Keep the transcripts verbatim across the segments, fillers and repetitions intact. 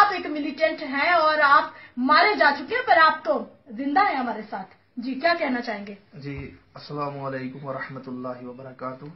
आप एक मिलिटेंट हैं और आप मारे जा चुके हैं, पर आप तो जिंदा हैं हमारे साथ। जी, क्या कहना चाहेंगे? जी, अस्सलाम वालेकुम वरहमतुल्लाहि वबरकातुह।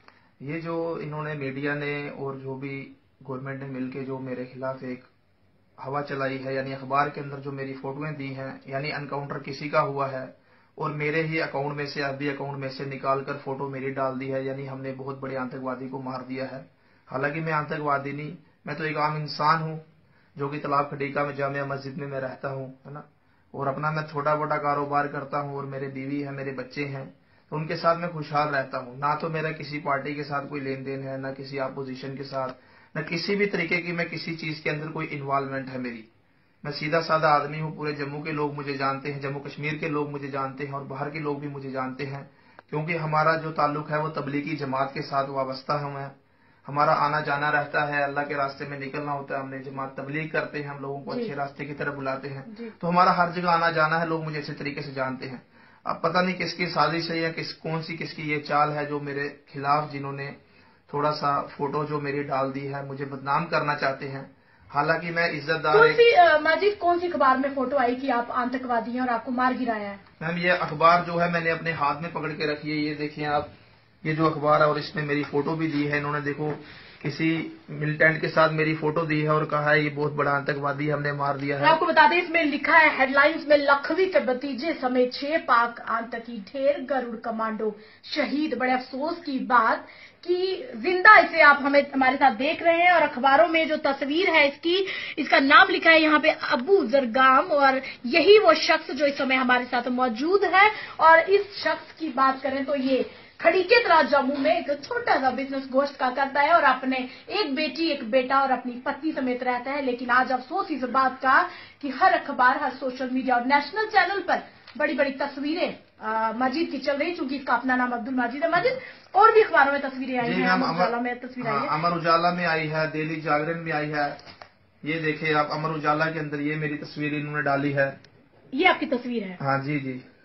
ये जो इन्होंने मीडिया ने और जो भी गवर्नमेंट ने मिलके जो मेरे खिलाफ एक हवा चलाई है, यानी अखबार के अंदर जो मेरी फोटोएं दी हैं, यानी एनकाउंटर किसी का हुआ है और मेरे ही अकाउंट में से, एफबी अकाउंट में से निकाल कर फोटो मेरी डाल दी है, यानी हमने बहुत बड़े आतंकवादी को मार दिया है। हालांकि मैं आतंकवादी नहीं, मैं तो एक आम इंसान हूँ जो कि तालाब खडीका में जामिया मस्जिद में मैं रहता हूँ, है ना, और अपना मैं छोटा मोटा कारोबार करता हूँ और मेरे बीवी है, मेरे बच्चे हैं, तो उनके साथ मैं खुशहाल रहता हूँ। ना तो मेरा किसी पार्टी के साथ कोई लेन देन है, ना किसी अपोजिशन के साथ, न किसी भी तरीके की मैं किसी चीज के अंदर कोई इन्वॉल्वमेंट है मेरी। मैं सीधा साधा आदमी हूँ। पूरे जम्मू के लोग मुझे जानते हैं, जम्मू कश्मीर के लोग मुझे जानते हैं और बाहर के लोग भी मुझे जानते हैं, क्योंकि हमारा जो ताल्लुक है वो तबलीगी जमात के साथ वाबस्ता है। मैं हमारा आना जाना रहता है, अल्लाह के रास्ते में निकलना होता है, हमने जमात तबलीग करते हैं, हम लोगों को अच्छे रास्ते की तरफ बुलाते हैं, तो हमारा हर जगह आना जाना है, लोग मुझे अच्छे तरीके से जानते हैं। अब पता नहीं किसकी साजिश है या किस कौन सी किसकी ये चाल है जो मेरे खिलाफ, जिन्होंने थोड़ा सा फोटो जो मेरी डाल दी है, मुझे बदनाम करना चाहते हैं। हालांकि मैं इज्जतदार। कौन सी माजिद कौन सी अखबार में फोटो आई कि आप आतंकवादी हैं और आपको मार गिराया है? मैम, ये अखबार जो है मैंने अपने हाथ में पकड़ के रखी है, ये देखिए आप, ये जो अखबार है और इसमें मेरी फोटो भी दी है। इन्होंने देखो किसी मिलिटेंट के साथ मेरी फोटो दी है और कहा है ये बहुत बड़ा आतंकवादी हमने मार दिया है। आपको बता दें, इसमें लिखा है हेडलाइंस में, लखवी के भतीजे समेत छह पाक आतंकी ढेर, गरुड़ कमांडो शहीद। बड़े अफसोस की बात कि जिंदा इसे आप हमें हमारे साथ देख रहे हैं और अखबारों में जो तस्वीर है इसकी, इसका नाम लिखा है यहाँ पे अबू जरगाम, और यही वो शख्स जो इस समय हमारे साथ मौजूद है। और इस शख्स की बात करें तो ये खड़ीके तरह जम्मू में एक छोटा सा बिजनेस गोश्त का करता है और अपने एक बेटी एक बेटा और अपनी पत्नी समेत रहता है। लेकिन आज अफसोस इस बात का कि हर अखबार, हर सोशल मीडिया और नेशनल चैनल पर बड़ी बड़ी तस्वीरें मजीद की चल रही, चूंकि इसका अपना नाम अब्दुल मजीद है। मजीद, और भी अखबारों में तस्वीरें आई हैं, अमर उजाला में तस्वीर आई है, अमर उजाला में आई है, दैनिक जागरण में आई है। ये देखिए आप, अमर उजाला के अंदर ये मेरी तस्वीर इन्होंने डाली है। ये आपकी तस्वीर है? हाँ जी जी।